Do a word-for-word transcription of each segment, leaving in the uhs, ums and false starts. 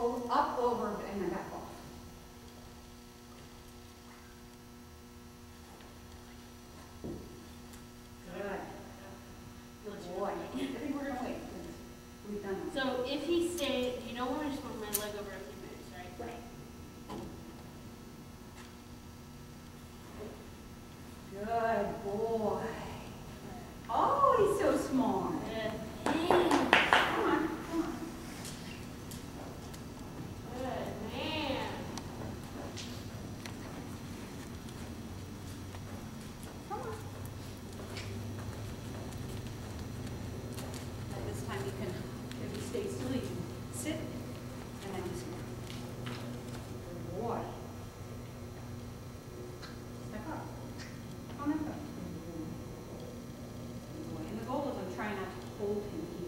Oh, up, over, and then back off. Good. Good boy. I think we're going to wait. We've done it. So if he stayed, you don't want to just move my leg over if he moves, right? Right. Good boy. Oh, he's so smart. Good. Come on, come on. Good man. Come on. Now this time you can, if he stays still, you can sit and then just good boy. Step up. Come on, up. Good boy. And the goal is I'm trying not to hold him here.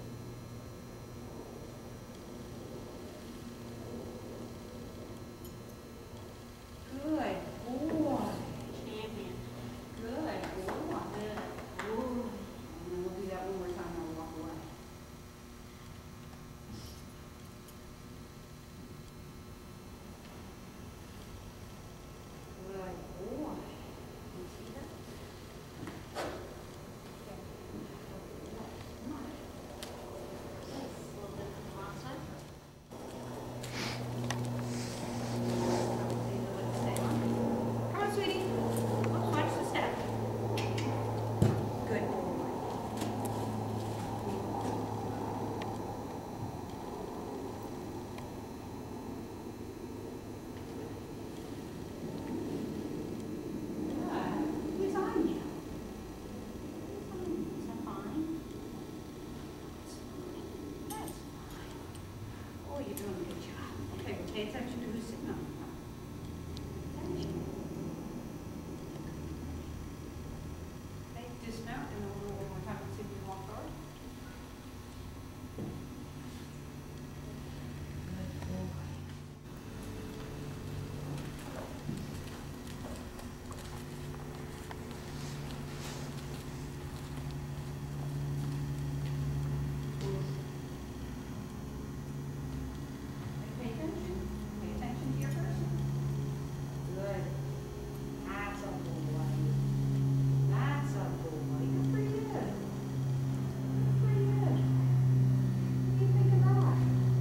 Good boy. Champion. Good boy. Good. Ooh. And then we'll do that one more time and I'll walk away. Good boy. You see that? Come on. That's a little bit from last time. Come on, sweetie. Oops, watch the step. Good boy. Good. Who's on you? Who's on you? Is that fine? That's fine. That's fine. Oh, you're doing a good job. Okay, well, pay attention to who's sitting on you. Attention. Okay, dismount and then we'll go one more time and see if you can walk forward. Good boy. Pay attention. Pay attention to your person. Good. That's a boy. That's a boy. You're pretty good. You're pretty good. What do you think of that?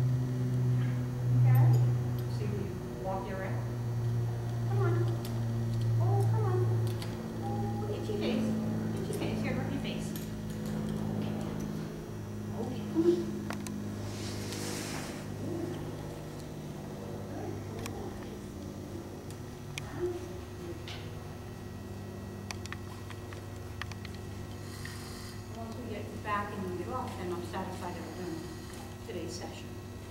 Okay. See, we walk you around. Come on. Oh, come on. Oh, itchy face. Itchy face. Here, rub your face. Okay, come on. Once we get back and we get off, then I'm satisfied that we're doing today's session.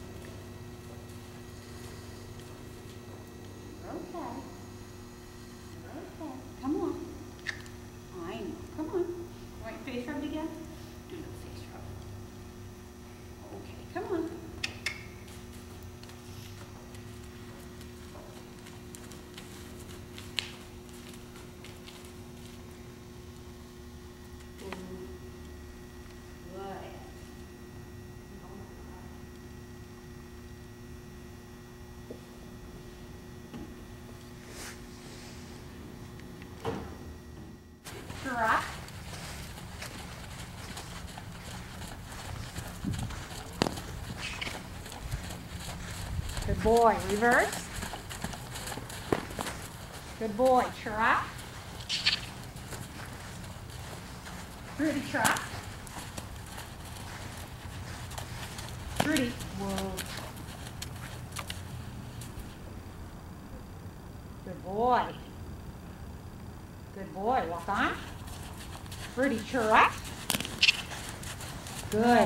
Okay. Okay. Come on. I know. Come on. Right, face rubbed again? Do the face rub. Okay, come on. Good. Giraffe. Good boy. Reverse. Good boy. Giraffe. Pretty giraffe. Pretty. Whoa. Good boy. Good boy. Walk on. Pretty giraffe. Good.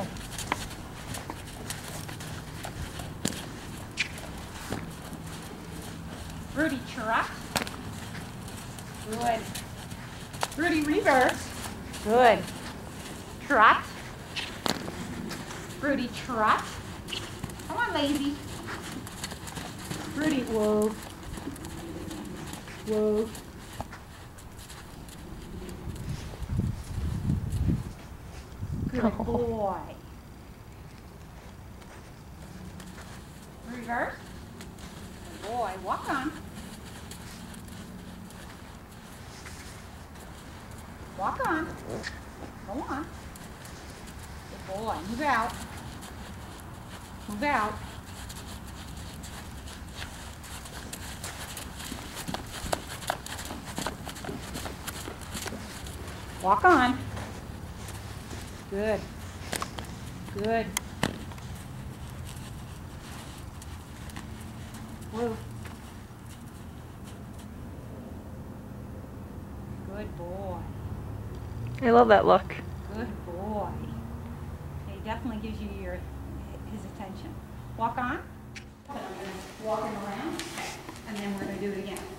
Rudy giraffe. Good. Rudy reverse. Good. Trot. Rudy trot. Come on, lazy. Rudy, whoa. Whoa. Good boy. Reverse. Good boy. Walk on. Walk on. Go on. Good boy. Move out. Move out. Walk on. Good. Good. Blue. Good boy. I love that look. Good boy. He definitely gives you your his attention. Walk on. And I'm going to walk him around, and then we're going to do it again.